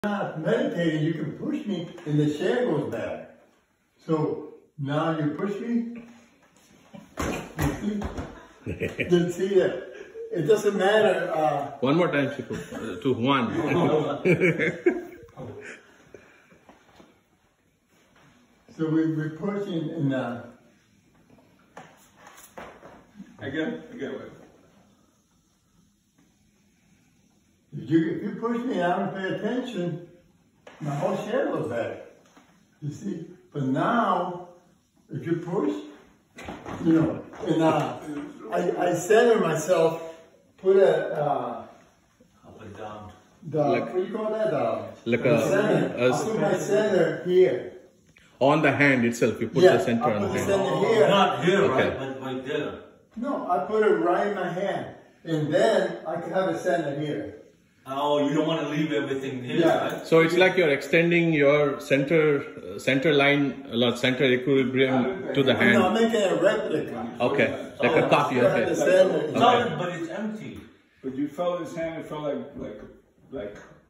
Not meditating, you can push me and the chair goes back. So now you push me. You see? You see that? It doesn't matter. One more time, Shifu, to Juan. So we're pushing and Again. if you push me and I don't pay attention, my whole chair goes back. You see? But now, if you push, you know, and I center myself, put a Up and down. what do you call that? Like center. I put my center here. On the hand itself, you put the center I on the put the hand. center here. Not here, Okay. right? But right there. No, I put it right in my hand, and then I can have a center here. Oh, you don't want to leave everything here, Yeah. right? So it's like you're extending your center line, center equilibrium to the I'm hand. not making a replica. Okay, like a copy. I have the Okay. center. No, but it's empty. But you felt his hand, it felt like